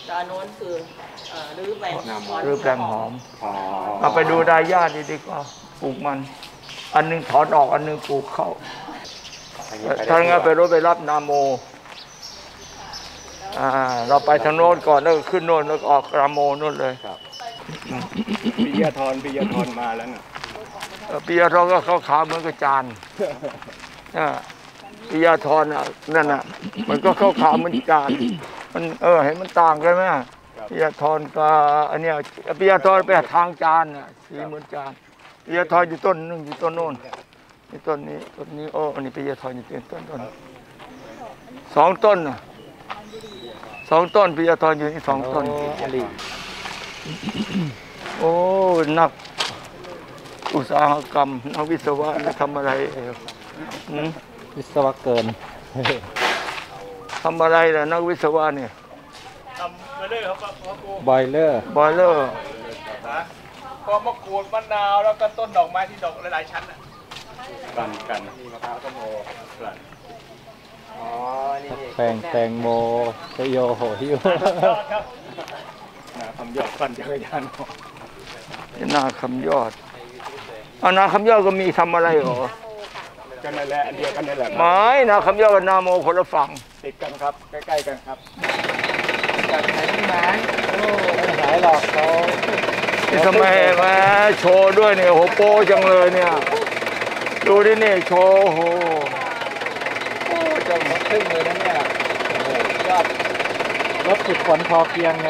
ดานโน้นคือรื้อแปลงหอมเอาไปดูได้ญาติดีกว่าปลูกมันอันนึงถอนออกอันนึงปลูกเข้าถ้างั้นไปรถไปรับนาโมเราไปทางโน้นก่อนแล้วก็ขึ้นโน้นแล้วก็ออกนาโมโน้นเลยปิยธรมาแล้วน่ะปิยธรก็เข้าขาเหมือนกับจานปิยธรนั่นน่ะมันก็เข้าขาเหมือนจานมันเห็นมันต่างกันไหมปิยธรกับอันเนี้ยปิยธรไปทางจานน่ะสีเหมือนจานปิยธรอยู่ต้นนึงอยู่ต้นโน้นนี่ต้นนี้โอ้อันนี้ปิยธรอยู่ต้นสองต้นน่ะ2 ต้นปิยธรอยู่นี่2 ต้นโอ้นักอุตสาหกรรมนักวิศวะทำอะไรวิศวะเกินทำอะไรล่ะนักวิศวะเนี่ยทำมาเลยครับบอยเลอร์พอมะกรูดมะนาวแล้วก็ต้นดอกไม้ที่ดอกหลายๆชั้นอ่ะกันมะพร้าวต้นโอกันแตงโมชโยโหหิวนาคำยอดปั่นจักรยานนาคำยอดนาคำยอดก็มีทำอะไรหรอกันนั่นแหละอันเดียวกันนั่นแหละไม่นาคำยอดกับนาโมคนละฝั่งติดกันครับใกล้ๆกันครับจากไหนที่ไหนไม่หายหรอกเขาทำไมมาโชว์ด้วยเนี่ยโหโป้จังเลยเนี่ยดูดิเนี่ยโชว์โหจะหมดครึ่งเลยนะเนี่ยโอ้โหยอดรถฝึกฝนพอเพียงไง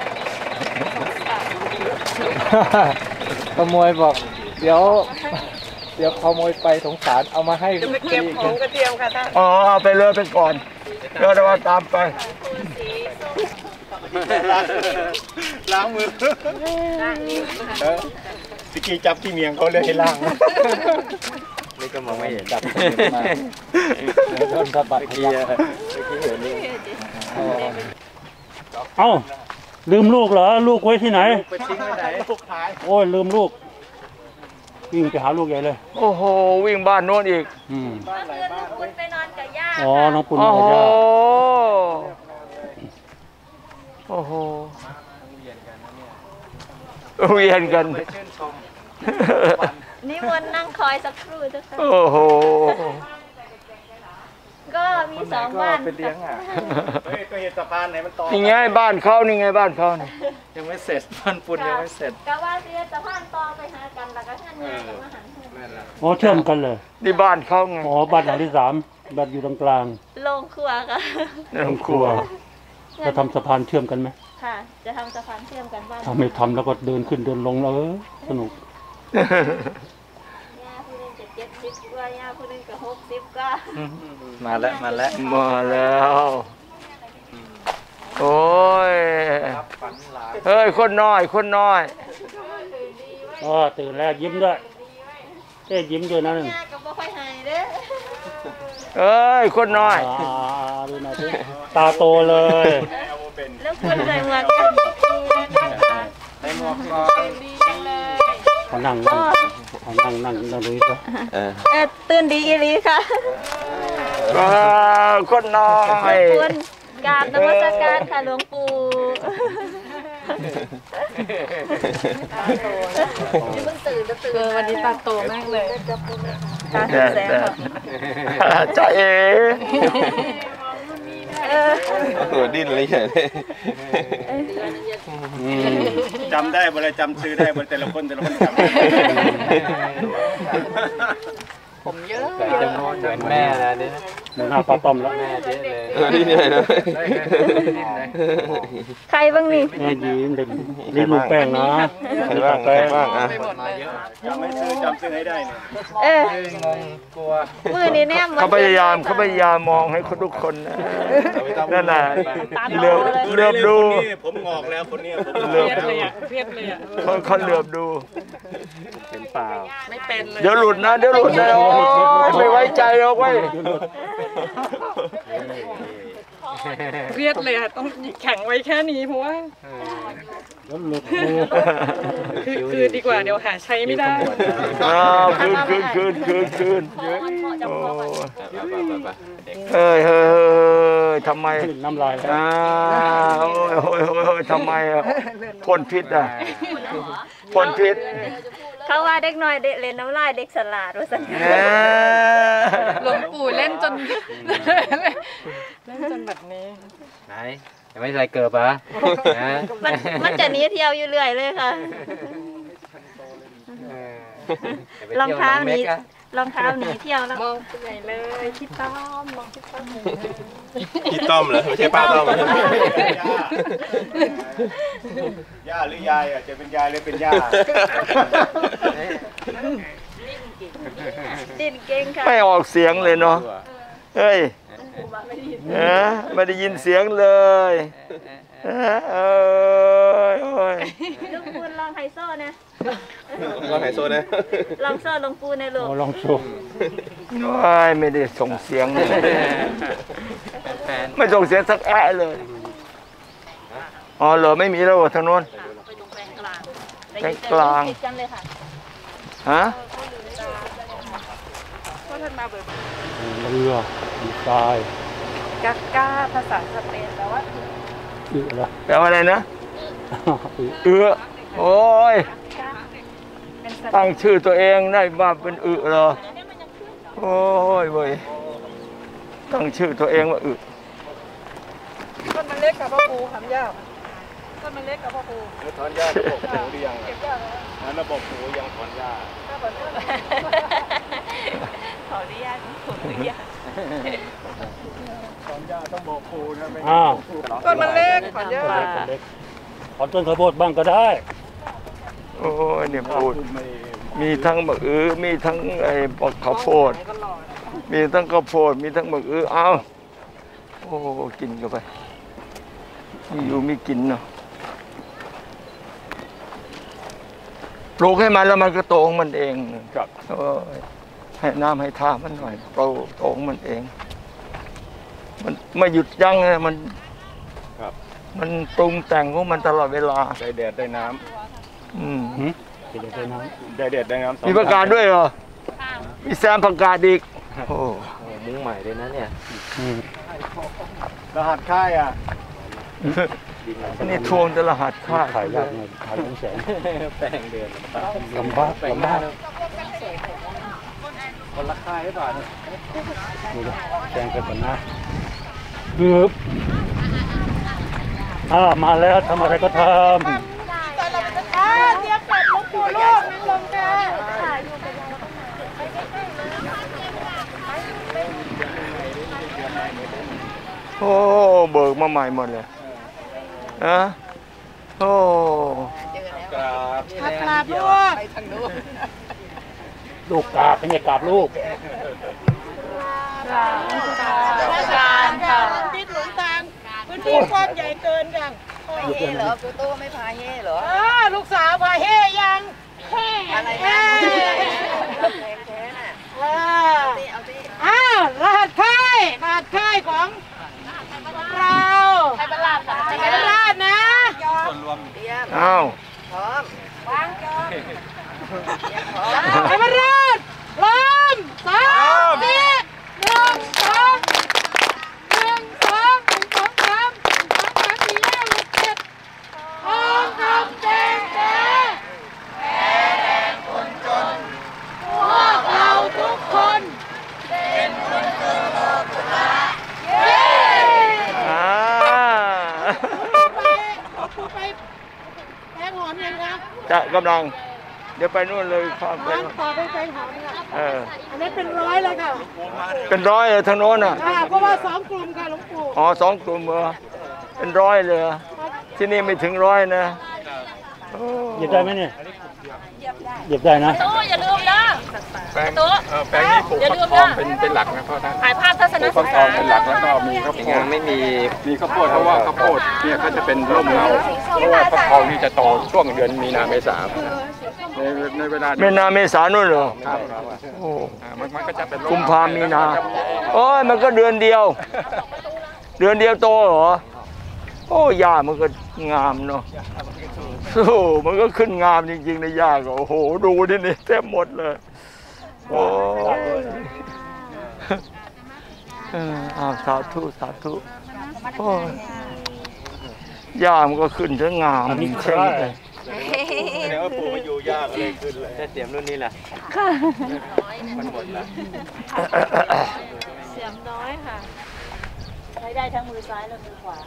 ขโมยบอกเดี๋ยวขโมยไปสงสารเอามาให้จะไปเก็บของกระเทียมค่ะท่านเอาไปเลยไปก่อนเดี๋ยวเราตามไปล้างมือสกีจับที่เมียงเขาเลยให้ล้างนี่ก็มองไม่เห็นจับมาโดนสะบัดทีเอ้าลืมลูกเหรอลูกไว้ที่ไหนไปทิ้งไว้ไหนลูกหายโอ้ยลืมลูกวิ่งไปหาลูกใหญ่เลยโอ้โหวิ่งบ้านโน้นอีกบ้านน้องปุณไปนอนกับย่าอ๋อน้องปุณนอนกับย่าโอ้โหเวียนกันนิมนต์นั่งคอยสักครู่สักครู่โอ้โหก็มี2 บ้านไปเลี้ยงอ่ะก็เห็นสะพานไหนมันต่อนี่ไงบ้านเขานี่ไงบ้านเขานี่ยังไม่เสร็จบ้านปุณยังไม่เสร็จกะว่าเสียสะพานต่อไปหากันแล้วก็ท่านงานมาหันอ๋อเชื่อมกันเลยนี่บ้านเขาไงอ๋อบ้านหลังที่3บ้านอยู่ตรงกลางโรงครัวค่ะโรงครัวจะทำสะพานเชื่อมกันไหมค่ะจะทำสะพานเชื่อมกันบ้านถ้าไม่ทำแล้วก็เดินขึ้นเดินลงแล้วสนุกย่าผู้นึงจะ70 กว่าย่าผู้นึงก็60 กว่ามาแล้วโอ้ยเฮ้ยคนน้อยตื่นแล้วยิ้มด้วยยิ้มด้วยนะย่าก็บ่ค่อยหายเด้อเอ้ยคนน้อยดูหน่อยสิตาโตเลยแล้วคนใส่หมวกใส่หมวกก่อนเขานั่งดูสิตื่นดีอีหลีค่ะคนน้อยคุณกราบนมัสการค่ะหลวงปู่นี่เพิ่งตื่นวันนี้ตาโตมากเลยตาแสบจ่าเอ๋ตัวดิ้นเลยใหญ่เลยจำได้บ่เลยจำชื่อได้บ่แต่ละคนจำผมเยอะจะมองเหมือนแม่นะนี่หน้าปลาต้มแล้วแม่เจ๊เลยดิ้นใหญ่เลยใครบ้างนี่แม่ยิ้มเด็กลิ้นลูกแป้งนะใครบ้างจำไม่ซื้อจำซื้อให้ได้งงกลัวมือนี่แนมเขาพยายามมองให้คนทุกคนนั่นน่ะเหลือบดูผมงอกแล้วคนนี้ผมเหลือบเลยเขาเหลือบดูเป็นเปล่าไม่เป็นเลยเดี๋ยวหลุดนะไม่ไว้ใจหรอกไว้เครียดเลยต้องแข็งไว้แค่นี้เพราะว่าคือดีกว่าเดี๋ยวหาใช้ไม่ได้คืนเฮ้ยทำไมน้ำลายโอ้ยทำไมอะพ่นพิษอ่ะพ่นพิษเขาว่าเด็กน้อยเด็กเล่นน้ำลายเด็กสลาดว่าสันแหมหลวงปู่เล่นจนเล่นจนแบบนี้ไหนยังไม่ใส่เกิบอ่ะนะมันจะหนีเที่ยวอยู่เรื่อยเลยค่ะ รองเท้าหนีรองเท้าหนีเที่ยวแล้วมองไปใหญ่เลยคิดต้อมมองคิดต้อมพี่ต้อมเหรอไม่ใช่ป้าต้อมย่าหรือยายอ่ะจะเป็นยายหรือเป็นย่าดิ้นเก่งค่ะไม่ออกเสียงเลยเนาะเฮ้ยไม่ได้ยินเสียงเลยเอ้ยลุงปูนลองไฮโซนะลองไฮโซนะลองโซ่ลงปูนในลูกลองชมไม่ได้ส่งเสียงเลยแฟนไม่ส่งเสียงสักแอะเลยอ๋อเหรอไม่มีแล้วเหรอทางโน้นไปตรงแปลงกลางแปลงกลางติดกันเลยค่ะฮะก็ท่านมาเบิกเรือดีไซน์กักก้าภาษาสเปนแต่ว่าอึละแปลว่าอะไรนะอึโอ้ยเป็นสตั้งชื่อตัวเองได้ว่าเป็นเหรอโอ้ยเว้ยตั้งชื่อตัวเองว่าต้นมันเล็กกับพ่อครูทำยากต้นมันเล็กกับพ่อครูถอนหญ้าระบบหูหรือยังเก็บยากเลยระบบหูยังถอนหญ้าถ้าแบบนี้ขออนุญาตขออนุญาตถอนหญ้าต้องบอกครูนะไม่อ้าวต้นมันเล็กขอนยากเล็กขอต้นข้าวโพดบ้างก็ได้โอ้ยเนี่ยพูดมีทั้งมะมีทั้งไอ้บักข้าวโพดก็หล่อมีทั้งข้าวโพดมีทั้งมะเอาโอ้กินกันไปมีอยู่มีกินเนาะปลูกให้มันแล้วมันก็โตของมันเองครับให้น้ำให้ท่ามันหน่อยโตของมันเอง มันไม่หยุดยั้งนะมันมันปรุงแต่งของมันตลอดเวลาได้แดดได้น้อืมกินได้น้ำได้แดดได้น้ำมีประกาศด้วยเหรอมีแซมประกาศอีกโอ้มุ้งใหม่เลยนะเนี่ยำรหัสค่ายอ่ะนี่ทวงแต่รหัสค่าถ่ายยากหน่อยถ่ายเป็นแสงแป้งเดือนลำบากลำบากคนละค่ายหรือเปล่าเนี่ยนี่เลยแสงกันก่อนนะฮึบมาแล้วทำอะไรก็ทเตรียมแบบลูกปู่ลูกนั่งลงค่ะโอ้เบิกมาใหม่หมดเลยนะโอ้กราบลูกำลูกกราบเป็นไงกราบลูกราชการค่ะที่หลวงตาพื้นที่กว้างใหญ่เกินกันเฮ่เหรอปูโต้ไม่พาเฮ่เหรอลูกสาวพาเฮ่ยังเฮ่อะไรเฮ่นะแพงแท้น่ะเอาสิรหัสค่ายของเราไทยบ้านลาดค่ะไทยราชนะอ้าวพร้อมวางจอไทยราชล้อม3 4 1 2 1 2 1 2 3 4 5 6 7 ทองคำแดงแท้แพ้แรงคนจนพวกเราทุกคนเป็นคนเกิดโลกุตระเย้ ไปแพงหอมยังครับจะกำลัง เดี๋ยวไปนู่นเลยข้ามไปร้านต่อไปแพงหอมค่ะ อันนี้เป็นร้อยเลยค่ะเป็นร้อยเลยทางโน้นอ่ะเพราะว่า2 กลุ่มค่ะหลวงปู่อ๋อ2 กลุ่มเหรอเป็นร้อยเลยเหรอที่นี่ไม่ถึงร้อยนะโอ้เหยียบได้ไหมเนี่ยเหยียบได้นะโต้อย่าลืมนะแปลงแปลงนี้ปลูกฟักทองเป็นหลักนะพ่อท่านถ่ายภาพทัศนปลูกฟัศึกกทอษางเป็นหลักแล้วก็มีข้าวโพดไม่มีมีข้าวโพดเพราะว่าข้าวโพดเนี่ยก็จะเป็นร่มเงาเพราะว่าฟักทองนี่จะโตช่วงเดือนมีนาเมษาในเวลาเมนาเมษานู่นเหรอครับโอ้มันก็จะเป็นร่มกุมภามีนาโอ้ยมันก็เดือนเดียว เดือนเดียวโตเหรอโอ้หญ้ามันก็งามเนาะโอ้มันก็ขึ้นงามจริงๆในหญ้าก็โอ้โหดูดินี่เต็มหมดเลยโอ้ยอ้าวสาธุสาธุโอ้ยหญ้ามันก็ขึ้นจะงามแข็งเลยเดี๋ยวปู่มาอยู่ยากเลยขึ้นเลยแต่เสียมรุ่นนี้แหละมันหมดละเสียมน้อยค่ะใช้ได้ทั้งมือซ้ายและมือขวา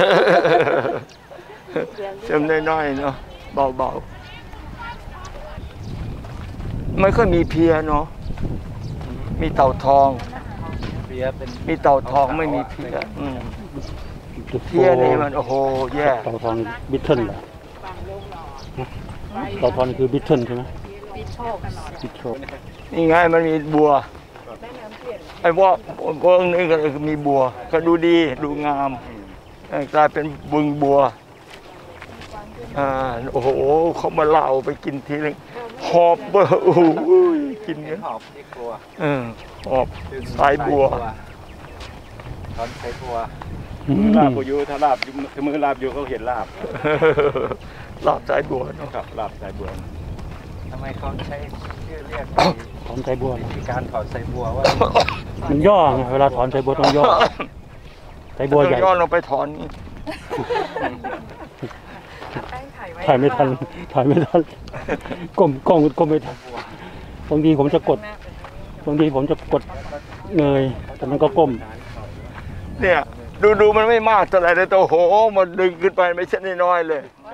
เสียมน้อยๆเนาะเบาๆไม่ค่อยมีเพียเนาะมีเต่าทองเบียเป็นมีเต่าทองไม่มีเพียเพียนี่มันโอ้โหแย่เต่าทองบิทเทิลเหรอเต่าทองนี่คือบิทเทิลใช่ไหมบิทโชคนี่ไงมันมีบัวไอ้ว่าพวกนี้ก็มีบัวก็ดูดีดูงามกลายเป็นบึงบัวโอ้โหเขามาเล่าไปกินทีนึงหอบเบอร์โอ้โหกินเนี่ยหอบที่กลัวหอบสายบัวตอนใช้บัวลาบอยู่ถ้าลาบถ้ามือลาบอยู่เขาเห็นลาบลาบสายบัวเนาะครับลาบสายบัวทำไมเขาใช้ชื่อเรียกถอนไซบัววิธีการถอดใส่บัวว่ามันย่อไงเวลาถอนไซบัวต้องย่อไซบัวใหญ่ย้อนลงไปถอนนี่ถ่ายไม่ทันก้มกล้องก้มไม่ทันบางทีผมจะกดเงยแต่มันก็ก้มเนี่ยดูมันไม่มากเท่าไหร่แต่โอ้โหมันดึงขึ้นไปไม่ใช่น้อยๆเลย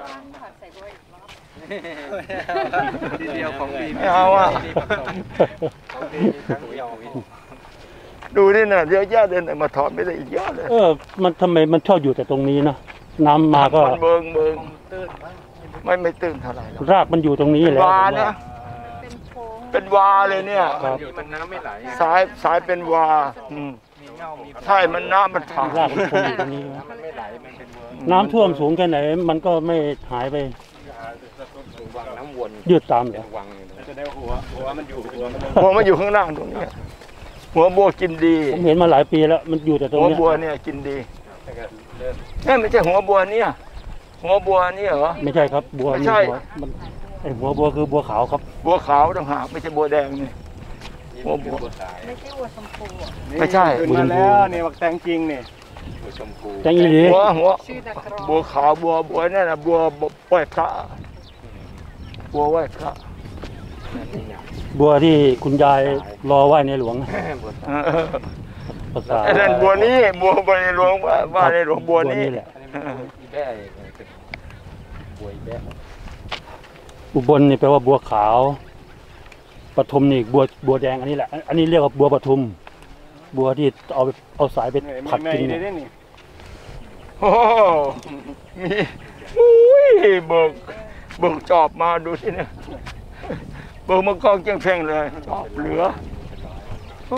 ทีเดียวของดีไม่เอาอ่ะของดีทั้งเดียวดูนี่นะเยอะแยะเลยมาถอนไม่ได้อีกเยอะเลยมันทำไมมันชอบอยู่แต่ตรงนี้นะน้ำมาก็มันเบิงตื้นมั้งไม่ตื้นเท่าไหร่หรอกรากมันอยู่ตรงนี้เป็นแหล้ววานะเป็นวาเลยเนี่ยมันน้ำไม่ไหลสายเป็นวามีเงามีใช่มันน้ำมันถังรากมันคงอยู่ตรงนี้มันไม่ไหลมันเป็นเวิร์น้ำท่วมสูงแค่ไหนมันก็ไม่หายไปวังน้ำวนยืดตามเหรอวังจะได้หัวมันอยู่หัวมันหัวมันอยู่ข้างล่างตรงนี้หัวบัวกินดีผมเห็นมาหลายปีแล้วมันอยู่แต่ตรงหัวเนี้ยบัวเนี่ยกินดีนี่ไม่ใช่หัวบัวเนี่ยหัวบัวนี่เหรอไม่ใช่ครับบัวไม่นี่ใช่บัวมันไอหัวบัวคือบัวขาวครับบัวขาวต่างหากไม่ใช่บัวแดงนี่หัวบัวไม่ใช่ขึ้นมาแล้วนี่วักแตงจริงนี่ชมพูแตงอีหลีหัวบัวขาวบัวนั่นน่ะบัวไหว้พระบัวไหว้พระบัวที่คุณยายรอไหว้ในหลวงภาษาไอ้นั่นบัวนี้บัวในหลวงว่าในหลวงบัวนี้แหละอีแบ้บัวอีแบ้อุบลนี่แปลว่าบัวขาวปทุมนี่บัวแดงอันนี้แหละอันนี้เรียกว่าบัวปทุม บัวที่เอาสายไปผัดกินได้เนี่ยนี่โอ้มีอุ้ยเบิกจอบมาดูสิเนี่ยเบิกมากองเจียงเพ่งเลยจอบเหลือโอ้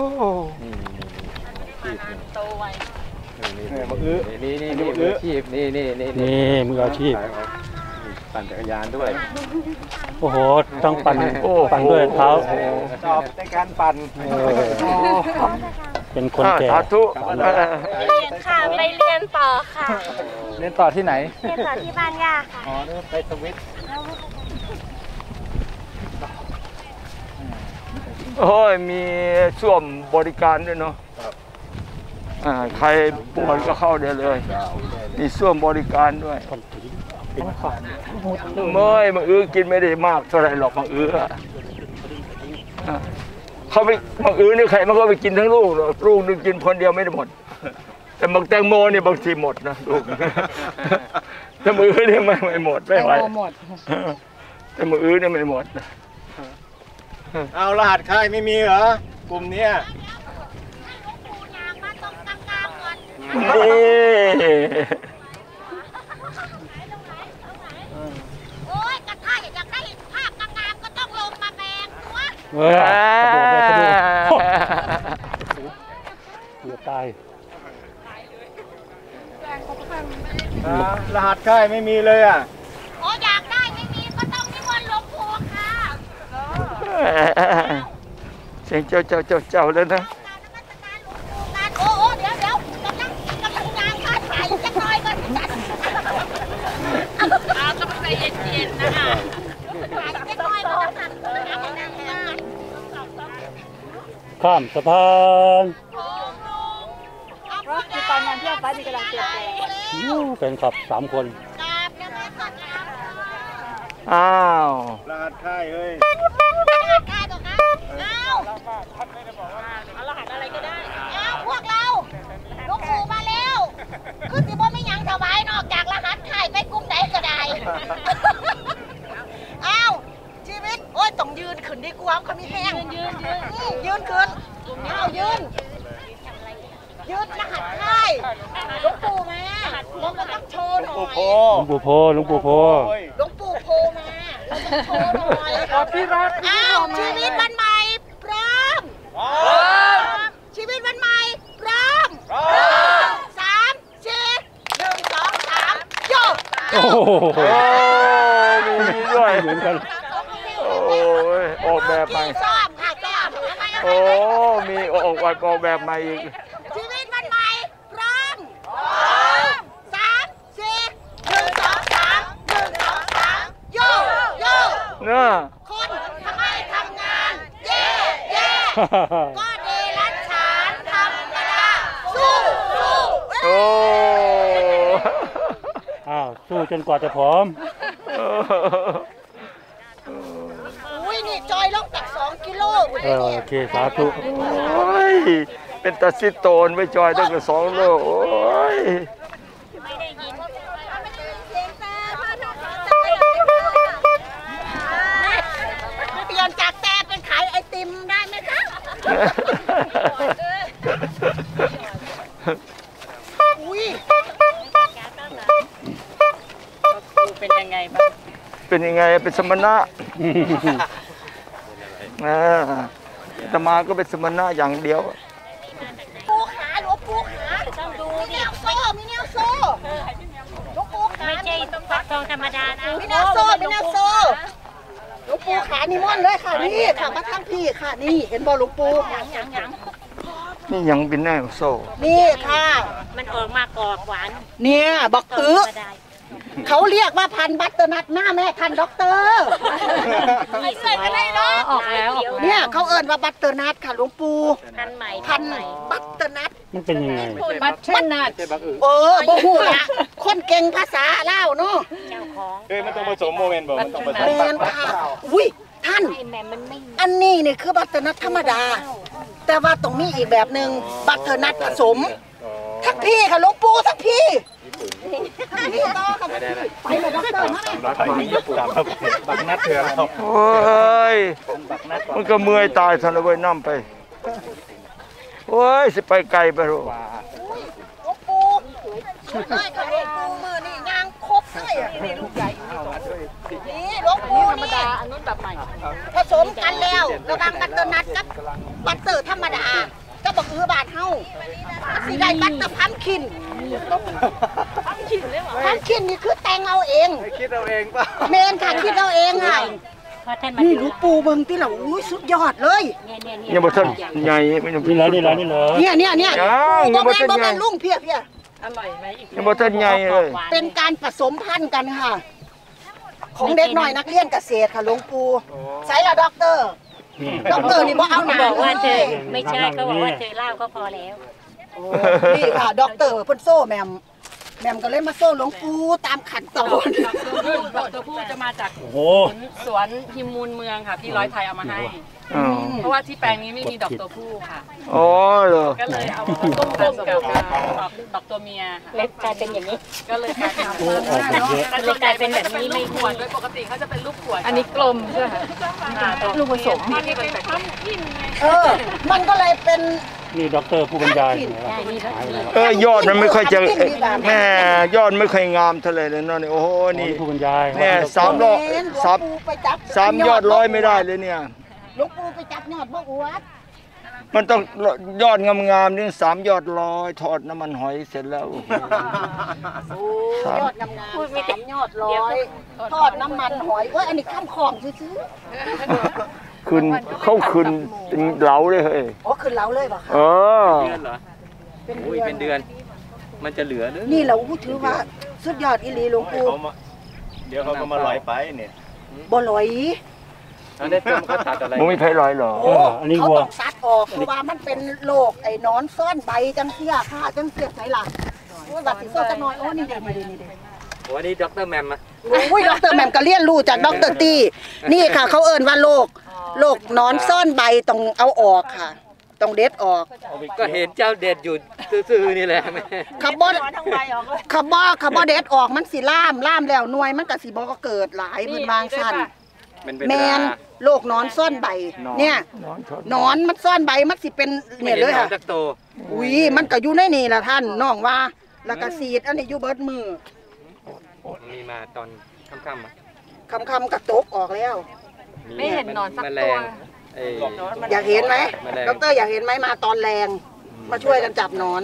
นี่มืออาชีพนี่นี่มืออาชีพปั่นจักรยานด้วยโอ้โหต้องปั่นด้วยเท้าชอบในการปั่นเป็นคนแก่สาธุเรียนค่ะไปเรียนต่อค่ะเรียนต่อที่ไหนเรียนต่อที่บ้านย่าค่ะอ๋อนี่ไปสวิตโอ้ยมีส้วมบริการด้วยเนาะใครปวดก็เข้าได้เลยมีส้วมบริการด้วยเมื่อยมังอื้อกินไม่ได้มากเท่าไหร่หรอกมังอื้อเขาไปมังอื้อนี่ใครมันก็ไปกินทั้งลูกหรอกลูกนึงกินคนเดียวไม่ได้หมด แต่มังแตงโมนี่บางทีหมดนะลูกแต่มืออื้อนี่ไม่หมดไม่ไหวแต่มืออื้อนี่ไม่หมดเอารหัสค่ายไม่มีเหรอกลุ่มเนี้ยนี่โอ้ยกระทะอยากได้ภาพงามก็ต้องลงมาแบกหัวเฮ้ยกระโดดเกือบตายรหัสค่ายไม่มีเลยอ่ะโอ้อยากได้ไม่มีก็ต้องนิมนต์หลวงปู่ค่ะเสียงเจ้าแล้วนะโอ้เดี๋ยวกำลังงานค้าขายจะน้อยก่อนเอากำลังใจเย็นๆนะคะขายจะน้อยก่อนข้ามสะพานรถคือตอนนั้นที่ฟ้าดีกำลังเปลี่ยนแปลงเป็นขับ3 คนกอ้าวรหัสค่ายเอ้ยกล้าตัวนะเอารหัสอะไรก็ได้เอาพวกเราหลวงปู่มาแล้วคือสิบ่ไม่ยังถวายนอกจากรหัสค่ายไปกลุ่มใดก็ได้เอาชีวิตโอ้ยต้องยืนขึ้นดีกว่าเขามีแห้งยืนขึ้นเอายืนรหัสค่ายหลวงปู่มาเราก็ต้องโชว์หน่อยหลวงปู่โพหลวงปู่โพหลวงปู่โพมาเราต้องโชว์หน่อยอ้าวชีวิตวันใหม่พร้อมชีวิตวันใหม่พร้อม3 4 1 2 3โยกโอ้โหโอ้มีด้วยเหมือนกันโอ้ยออกแบบใหม่พี่ซ้อมค่ะซ้อมโอ้มีออกแบบใหม่อีกชีวิตวันใหม่พร้อม3 4 1 2 3 1 2 3โยกเนาะคนทำไมทำงานเย่ก็ดีรัชฉานธรรมดาสู้โอ้อ้าวสู้จนกว่าจะพร้อมอุ้ยนี่จอยลงจาก2 กิโลโอเคสาธุโอ้ยเป็นตาซิโตนไปจอยตั้งแต่2 โลโอ้ยไม่ได้ยินเสียงแต่เปลี่ยนจากแต่เป็นขายไอติมได้ไหมคะอุ้ยเป็นยังไงบ้างเป็นยังไงเป็นสมณะอาตมาก็เป็นสมณะอย่างเดียวปูขาหลวงปูขาต้องดูมีแนวโซ่หลวงปูขาไม่ใช่ฟักทองธรรมดานะมีแนวโซ่หลวงปูขานี่ม่อนเลยค่ะนี่ค่ะมาทั้งพี่ค่ะนี่เห็นบอหลวงปูยังนี่ยังเป็นแนวโซ่นี่ค่ะมันออกมากรอบหวานเนี่ยบักธรอื้อรมดาเขาเรียกว่าพันธุ์บัตเตอร์นัทหน้าแม่ทันด็อกเตอร์ไม่ใช่อะไรเนาะออกแล้วเนี่ยเขาเอิ้นว่าบัตเตอร์นัทค่ะหลวงปู่พันใหม่พันธุ์บัตเตอร์นัทมันเป็นยังไงบัตเทอร์นัทบ่ฮู้ละคนเก่งภาษาลาวเนาะเจ้าของมันต้องผสมโมเมนต์บอกมันต้องผสมแม่นค่ะอุ้ยท่านไอ้แม่มันไม่อันนี้เนี่ยคือบัตเตอร์นัทธรรมดา แต่ว่าต้องมีอีกแบบหนึ่งบัตเตอร์นัทผสมทักพี่ค่ะหลวงปู่ทักพี่พี่ต่อค่ะไปเลยด็อกเตอร์มาเลยไทยมีญี่ปุ่นบักนัดเถื่อนเราโอ้ยมันก็เมื่อยตายทันเลยเว้ยน้ำไปโอ้ยสิไปไกลไปหรอหลวงปู่ได้ค่ะหลวงปู่มือนี่ยางครบเลยอ่ะนี่ลูกใหญ่นี่หลวงปู่นี่อันนู้นแบบใหม่ผสมกันแล้วระวังบัตเตอร์นัทกับบัตเตอร์ธรรมดาก็บอกบาทเฮาสิได้บัตเตอร์พัมคินนี่คือแต่งเอาเองคิดเอาเองป่ะเมนค่ะคิดเอาเองค่ะเพราะท่านมานี่หลวงปู่เบิ่งที่เราอุ้ยสุดยอดเลยยังบ่ทันใหญ่ไม่ต้องนี่เหรอนี่เหรอนี่เหรอเนี่ยยังบ่บ่ทันแม่ใหญ่นลุงเพียยังบ่ทันใหญ่เลยเป็นการผสมพันธุ์กันค่ะ ของเด็กหน่อยนักเรียนเกษตรค่ะหลวงปู่ใส่ละด็อกเตอร์นี่บ่เอาหนาบอกว่าเธเลอย ไม่ใช่เขาบอกว่าเธอเล่าก็พอแล้วนี่ค่ะด็อกเตอร์เพิ่นโซ่แมมก็เลยมาโซ่หลวงปู่ตามขั้นตอนดอกตัวผู้จะมาจากโอ้โหสวนพิมมูลเมืองค่ะพี่ร้อยไทยเอามาให้อ๋อเพราะว่าที่แปลงนี้ไม่มีดอกตัวผู้ค่ะอ๋อเหรอก็เลยเอามาต้มกับดอกตัวเมียค่ะเล็บกลายเป็นอย่างนี้ก็เลยกลายเป็นโอ้ออกมาเยอะเลยกลายเป็นแบบนี้ไม่ขวดโดยปกติเขาจะเป็นลูกขวดอันนี้กลมใช่ไหมลูกผสมนี่เป็นพัมกินมันก็เลยเป็นนี่ด็อกเตอร์ผู้บรรยายได้นี่ครับยอดมันไม่ค่อยจะแม่ยอดไม่ค่อยงามเท่าไหร่เลยเนาะนี่โอ้โหนี่นี่ผู้บรรยายเนี่ย3 รอบหลวงปู่ไปจับ 3 ยอดร้อยไม่ได้เลยเนี่ยหลวงปู่ไปจับยอดบ่อวดมันต้องยอดงามๆนี่3 ยอดร้อยทอดน้ำมันหอยเสร็จแล้วยอดงามๆ3 ยอดร้อยทอดน้ำมันหอยอันนี้ข้ามของซื้อขึ้นเข้าขึ้นเป็นเหลาเลยเฮ้ยอ๋อขึ้นเล้าเลยป่ะคะเออเดือนเหรออุ้ยเป็นเดือน มันจะเหลือหรือนี่เราถือว่าสุดยอดอีหลีหลวงปู่เดี๋ยวเขาก็มาลอยไปเนี่ยบ่ลอยอันนี้ต้มเขาตัดอะไรมันไม่ไผลอยหรอโอ้เขาต้องซัดออกเพราะว่ามันเป็นโรคไอ้นอนซ่อนใบจังเสียค่ะจังเสียไหนล่ะโอ้ยบัดสิโซ่จะน้อยโอ้นี่เด้วันนี้ดรแมมมาอุ้ยดรแหม่มก็เรียนรู้จากดรตี้นี่ค่ะเขาเอิ้นว่าโรคหนอนซ่อนใบต้องเอาออกค่ะต้องเด็ดออกก็เห็นเจ้าเด็ดอยู่ซื่อๆนี่แหละแม่ขับบอเด็ดออกมันสิล่ามแล้วหน่วยมันก็สิบ่ก็เกิดหลายเพิ่นวางซั่นแมนโรคหนอนซ่อนใบเนี่ยหนอนมันซ่อนใบมันสิเป็นเนี่ยเลยค่ะอุ้ยมันก็อยู่ในนี่ล่ะท่านน้องว่าแล้วก็สีดอันนี้อยู่เบิดมือมีมาตอนค่ำๆอ่ะคำกระตกออกแล้วไม่เห็นหนอนสักตัวอยากเห็นไหมดรอยากเห็นไหมมาตอนแรงมาช่วยกันจับหนอน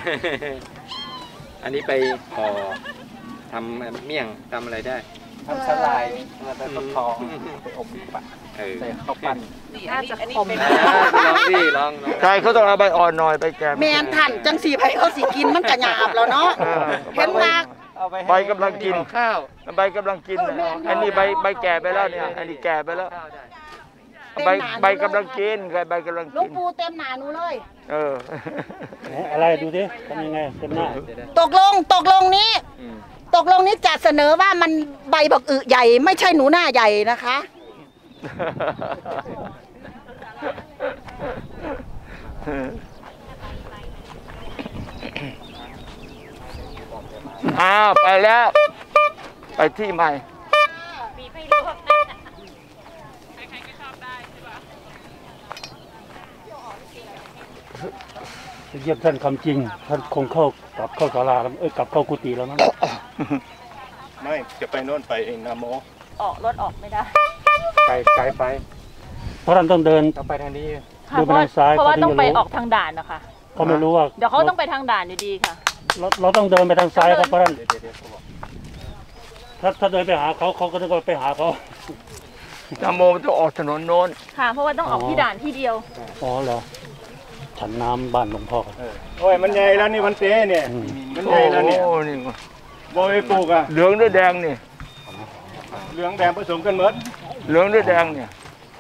อันนี้ไปห่อทำเมี่ยงทำอะไรได้ทำสลายแล้วก็ทองไปอบปะใส่ข้าวปั้นน่าจะคมลองดิลองใช่เขาต้องเอาใบอ่อนหน่อยไปแกมแมนท่านจังสีไผเขาสิกินมันกระหยาบแล้วเนาะเห็นว่าใบกำลังกินข้าวใบกำลังกินอันนี้ใบแก่ไปแล้วเนี่ยอันนี้แก่ไปแล้วใบกำลังกินใบกำลังลูกิกนปูเต็มหนาหนูเลยอะไรดูดิทำยังไงเต็มหน้าตกลงนี้จะเสนอว่ามันใบบักอึใหญ่ไม่ใช่หนูหน้าใหญ่นะคะอ้าวไปแล้ว ไปที่ใหม่เยี่ยมท่านคำจริงท่านคงกลับเข้าศาลาแล้วกลับเข้ากุฏิแล้วมั้งไม่จะไปโน่นไปเองนะโมออกรถออกไม่ได้ไกลไปเพราะท่านต้องเดินต้องไปทางนี้ค่ะเพราะว่าต้องไปออกทางด่านนะคะเขาไม่รู้ว่าเดี๋ยวเขาต้องไปทางด่านอยู่ดีค่ะเราต้องเดินไปทางซ้ายครับเพราะท่านถ้าเดินไปหาเขาก็ต้องไปหาเขานโมมันต้องออกถนนโน้นค่ะ เพราะว่าต้องออกที่ด่านที่เดียวอ๋อเหรอฉันน้ำบ้านหลวงพ่อครับโอ้ยมันใหญ่แล้วนี่มันเต้เนี่ยมันใหญ่แล้วเนี่ยโอ้นี่โบยปลูกอ่ะเหลืองด้วยแดงนี่เหลืองแดงผสมกันหมดเหลืองด้วยแดงเนี่ย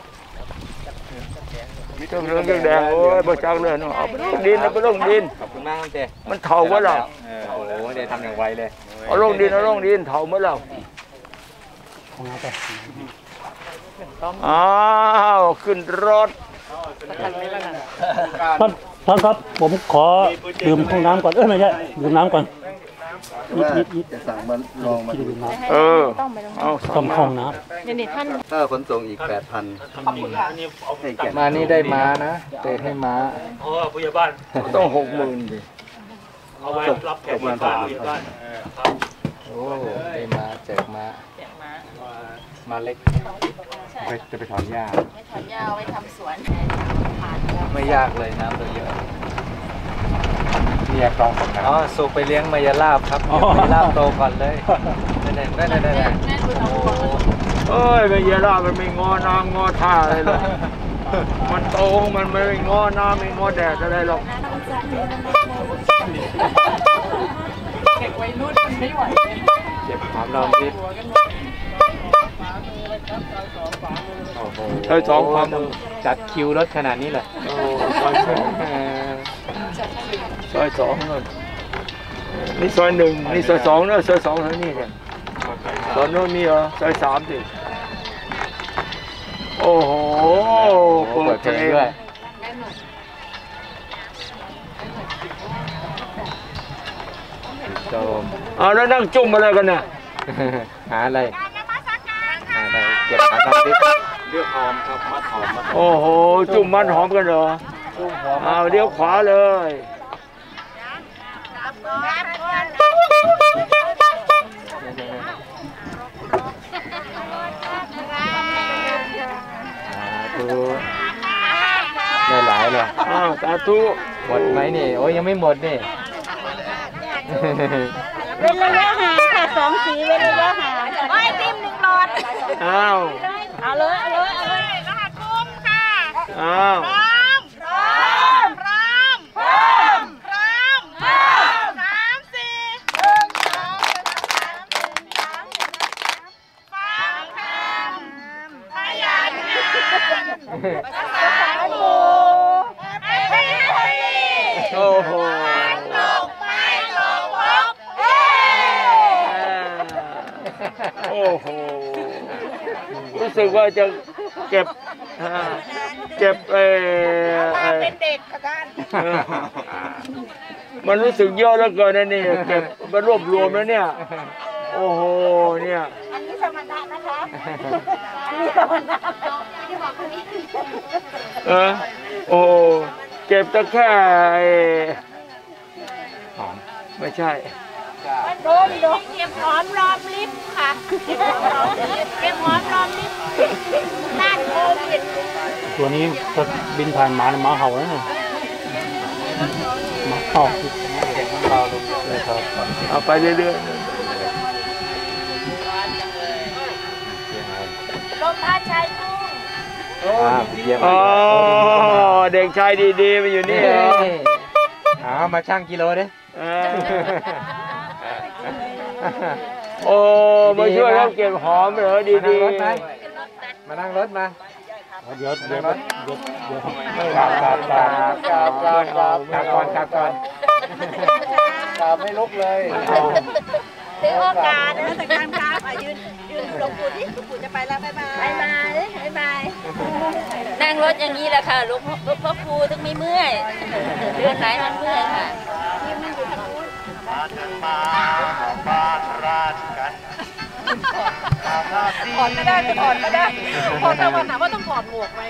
ต้องเหลืองด้วยแดงโอ้ยบ่จักเลยเนาะเอาไปลงดินเอาไปลงดินขอบคุณมากครับเต้มันเถาเมื่อไหร่โอ้โหเดี๋ยวทำอย่างไวเลยเอาลงดินเถาเมื่อไหร่ของน้าไปอ้าวขึ้นรถท่านครับผมขอดื่มห้องน้ำก่อนไม่ใช่ดื่มน้ำก่อนนิดจะสั่งมาลองมาดูดื่มน้ต้องไปตรงเอาำต้องห้องน้เดี๋ยวนี้ท่านถ้าขนส่งอีก 8,000ให้แก่มานี่ได้ม้านะเตะให้ม้าำเพราะว่าผู้ใหญ่บ้านต้อง60,000ดิเอาไว้รับแขกผู้ใหญ่บ้านโอ้ได้ม้าแจกม้าม้าเล็กจะไปถอนหญ้าไม่ถอนยาวไว้ทำสวนไม่ยากเลยน้ำเราเยอะเนี่ยกองของน้ำอ๋อสูบไปเลี้ยงมายาลาบครับมายาลาบโตก่อนเลยได้แม่ดูน้องวัวเอ้ยไม่เยล่ามันไม่งอน้ำงอท่าอะไรหรอกมันโตมันไม่งอน้ำไม่งอแดดอะไรหรอกเด็กวัยรุ่นมันไม่ไหวเจ็บถามลองดิโอ้โหเฮ้ย2 ความจัดคิวรถขนาดนี้เลยซอย2นู่นนี่ซอย1นี่ซอย2นะซอย2เท่านี้เนี่ยซอยโน่นนี่เหรอซอย3สิโอ้โหเปิดเพลงด้วยเอาแล้วนั่งจุ่มอะไรกันน่ะหาอะไรเก็บหาตามดิเลือกหอมครับมัดหอมมัดโอ้โหจุ่มมันหอมกันเหรอเอาเลี้ยวขวาเลยได้หลายเลยสาธุหมดไหมนี่โอ้ยยังไม่หมดนี่เว้นระยะห่างค่ะ2 สีเว้นระยะห่างโอ้ยติ้ม1 หลอดอ้าวเอาเลยรหัสคุ้มค่ะอ้าวพร้อม3 4 1 2 ฟังคำพยัญชนะภาษาหมู่โอ้โหโอ้โหรู้สึกว่าจะเก็บเป็นเด็กค่ะท่านมันรู้สึกเยอะแล้วเกินนะนี่เก็บมารวบรวมแล้วเนี่ยโอ้โหเนี่ยอันนี้สมณะนะคะอันนี้สมณะที่บอกคนนี้โอ้เก็บแต่แค่ไม่ใช่โดนเก็บหอมรอมลิฟต์ค่ะเก็บหอมรอมลิฟต์ด้านโควิดตัวนี้ถ้าบินผ่านหมาหมาเห่าแล้วเนี่ยหมาเห่าเลยครับเอาไปเรื่อยลมพัดชายทุ่งๆอ๋อเด็กชายดีๆมาอยู่นี่เหรอมาชั่งกิโลดิโอ้มาช่วยเราเก็บหอมเหรอดีๆมานั่งรถมาเดี๋ยวกลับไม่ลุกเลยถือโอกาสนะแต่การกราบยืนหลวงปู่ที่หลวงปู่จะไปแล้วบ๊ายบายนั่งรถอย่างนี้แหละค่ะหลวงพ่อครูถึงไม่เมื่อยเดินไหนมันเมื่อยค่ะที่มันอยู่ทางนู้นถอดไม่ได้จะถอดไม่ได้พอตะวันถามว่าต้องถอดหมวกไหม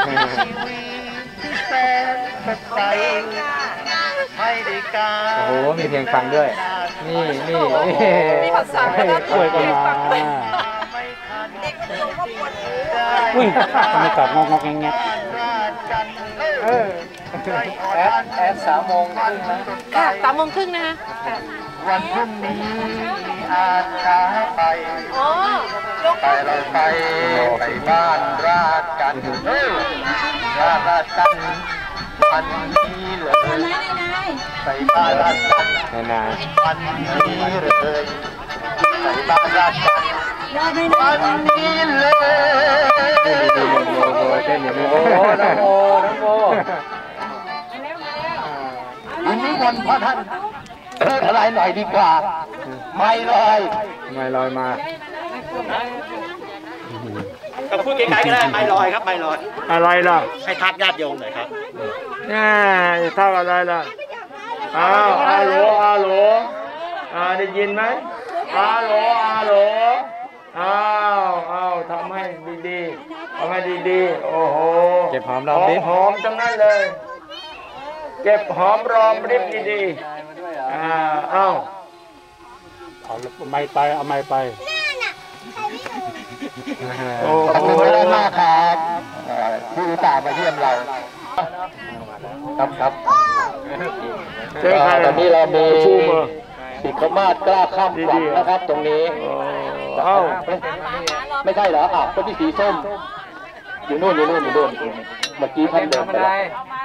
โอ้โหมีเพลงฟังด้วย นี่มีภาษาช่วยกันมาเด็กมันลงมาปวดหัวอุ้ยไม่กลับงอกแงกแอด3 โมงครึ่งนะค่ะ3 โมงครึ่งนะคะวันพรุ่งนี้อาจช้าไปอ๋อลงแต่เราไปบ้านราชกันราชกันวันนี้เลยไปบ้านราชกันนานวันนี้เลยไปบ้านราชกันวันนี้เลยเต้นอย่างนี้โอ้น้องโมวันนี้วันพระท่านเลิกอะไรหน่อยดีกว่าไม่เลยไม่ลอยมาก็พูดไกลๆก็ได้ไม่ลอยครับไม่ลอยอะไรล่ะให้ทักญาติโยมหน่อยครับนี่เท่าอะไรล่ะอ้าวอาโหลได้ยินไหมอาโหลอ้าวทำให้ดีๆทำให้ดีๆโอ้โหเก็บหอมรอมริบหอมทั้งนั้นเลย เก็บหอมรอมริบดีๆอ้าวเอาไม้ไปเอาไม้ไปโอ้ขอบโหคุณมากครับผู้อุตส่าห์มาเยี่ยมเราครับเจอใครตอนนี้เรามีชูมือสิกขมาศกล้าข้ามฝันนะครับ ตรงนี้เอ้าไม่ใช่เหรอคนที่สีส้มอยู่นู่นเมื่อกี้ท่านเดินไปแล้ว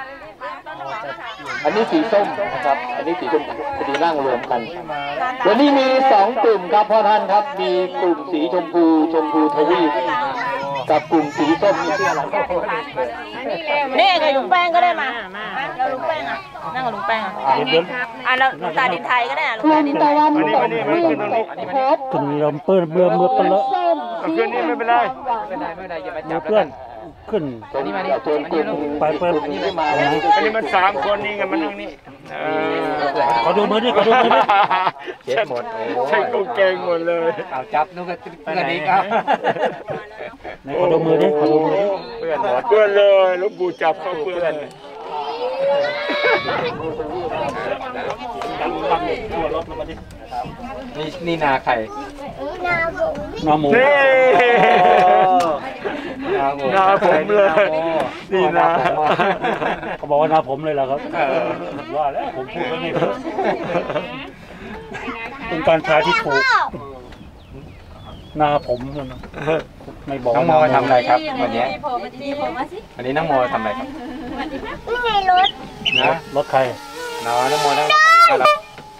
อันนี้สีส้มนะครับ อันนี้สีส้มพอดีนั่งรวมกัน วันนี้มี2 กลุ่มครับพ่อท่านครับ มีกลุ่มสีชมพูทวีปกับกลุ่มสีส้มนี่ชื่ออะไรนี่กับลุงแป้งก็ได้มาแล้วลุงแป้งอ่ะนั่งกับลุงแป้งอ่ะแล้วลุงตาดินไทยก็ได้ลุงตาดินไทยอันนี้ขึ้นตรงนี้ขึ้นลำเปิ้ลเบื่อเมื่อเปลอะขึ้นนี่ไม่เป็นไรไม่ได้อย่ามาเมื่จัอบ เพื่อนขึ้นตัวนี้มานี่ตัวนี้ไปเปิ้ลอันนี้ไม่มาอันนี้มัน3 คนนี่ไงมันนั่งนี่ขอดูมือดิเจ็บหมดโอ้ใช้กูเกงหมดเลยเอาจับนู่นก็เพื่อนอีกครับไหนขอดูมือดิขอดูมือดิเพื่อนหมดเพื่อนเลยลูกปูจับเข้าเพื่อนนี่นาใครหน้าหมูนี่หน้าผมเลยนี่นะเขาบอกว่าหน้าผมเลยเหรอครับว่าแล้วผมพูดแล้วนี่เป็นการทายที่ถูกหน้าผมนะไม่บอกน้องโมทำอะไรครับวันนี้วันนี้น้องโมทำอะไรครับนี่ไงรถนะรถใครน้องโมนั่งรถคันนี้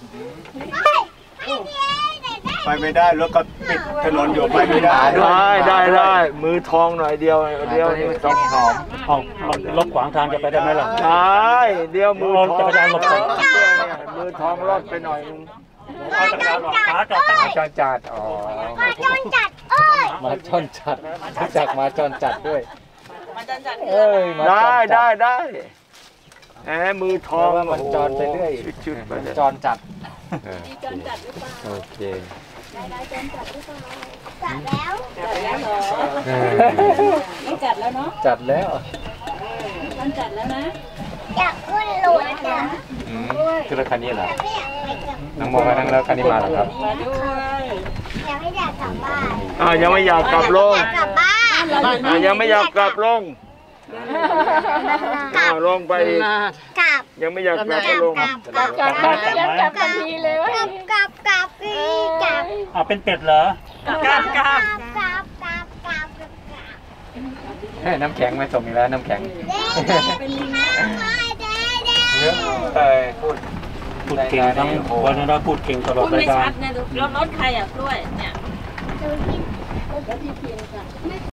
มาแล้วไปไม่ได้รถก็ปิดถนนอยู่ไปไม่ได้ได้มือทองหน่อยเดียวนี่ต้องหอมเอามันรถขวางทางจะไปได้ไหมล่ะได้เดียวมือทองจักรยานหลบก่อนมือทองรอดไปหน่อยนึงเอาจักรยานออกมาจอดมาจอนจัดอ๋อมาจนจัดเอ้ยมาจอนจัดรู้จักมาจอนจัดด้วยเอ้ยมาจอนได้จัดได้แหมมือทองแปลว่ามันจรไปเรื่อยชุดๆไปเลยจอนจัดจนจัดหรือเปล่าโอเคได้จนจัดหรือเปล่าจัดแล้วนี่จัดแล้วเนาะจัดแล้วมันจัดแล้วนะอยากขึ้นรถอ่ะคือรถคันนี้เหรอไม่อยากไปกับน้องโมมานั่งแล้วคันนี้มาเหรอครับมาด้วยยังไม่อยากกลับบ้านยังไม่อยากกลับลงกลับบ้านยังไม่อยากกลับลงลงไปอีกกลับยังไม่อยากกลับก็ลงกลับกลับมาแล้วกลับทันทีเลยกลับกลับกลับเอาเป็นเป็ดเหรอกลับให้น้ำแข็งมาส่งอีกแล้วน้ำแข็งเป็นลิงข้าวไม้เด้เยอะพูดพูดเก่งทั้งวันนั้นพูดเก่งตลอดรายการรถใครอ่ะกล้วยเนี่ยเด้